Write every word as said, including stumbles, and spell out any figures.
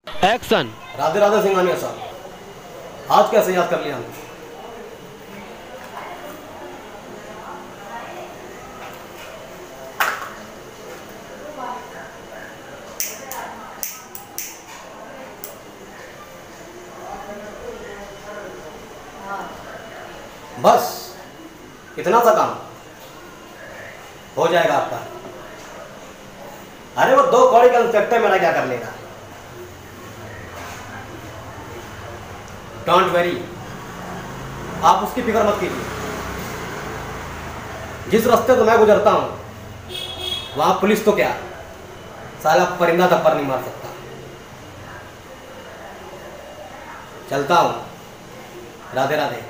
Action. Radhe Radhe Singhania साहब, आज कैसे याद कर लिया हमने? बस इतना सा काम हो जाएगा आपका। अरे वो दो कौड़ी का इंस्पेक्टर मेरा क्या कर लेगा। डोंट वेरी, आप उसकी फिक्र मत कीजिए। जिस रास्ते से मैं गुजरता हूं वहां पुलिस तो क्या, साला परिंदा थप्पड़ नहीं मार सकता। चलता हूं। राधे राधे।